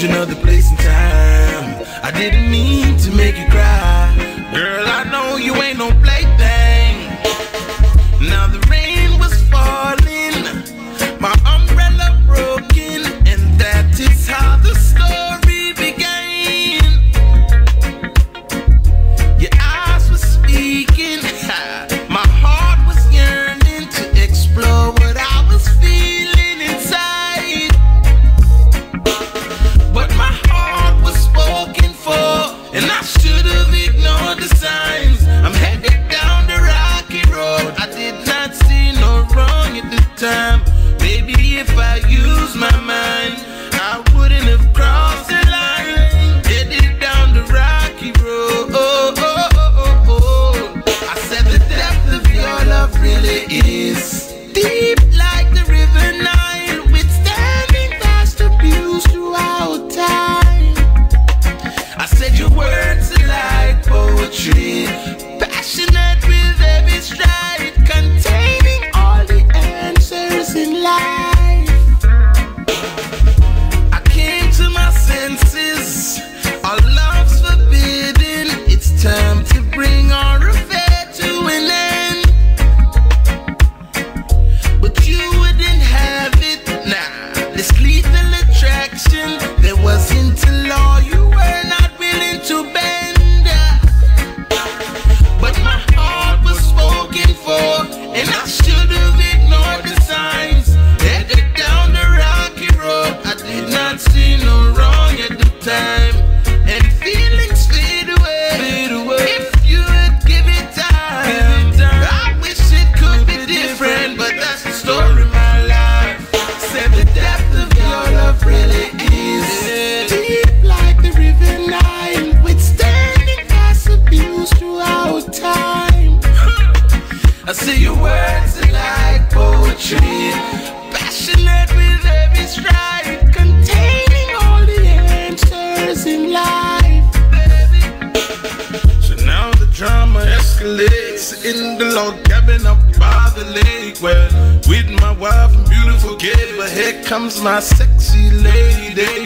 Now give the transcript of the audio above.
confusion of the place and time. I didn't mean to make you cry. Girl, I know you ain't no plaything. Now the rain was falling, my umbrella broken, and that is how the story began. Your eyes were speaking, my heart was yearning to explore what I was feeling inside. But my heart was spoken for, and I should have ignored the signs. I'm headed down the rocky road. I did not see no wrong at the time. Maybe if I used my mind, I wouldn't have crossed the line. Headed down the rocky road. I said the depth of your love really is deep like the river Nile, withstanding vast abuse throughout time. I said your words are like poetry, passionate with every stride, containing all the answers in life. I came to my senses, our love's forbidden. It's time to bring our affair to an end. But you wouldn't have it. Nah, this lethal attraction, there wasn't a law you were not willing to bend. But my heart was spoken for, and I should have ignored the signs. Headed down the rocky road, I did not see no wrong at the time. And feelings fade away, if you would give it time. I wish it could be different, but that's the story of my life. Said the depth of your love really is deep like the river Nile, withstanding past abuse throughout time. I say your words are like poetry, passionate with every stride, containing all the answers in life. So now the drama escalates in the log cabin up by the lake, where with my wife and beautiful kid. But here comes my sexy lady.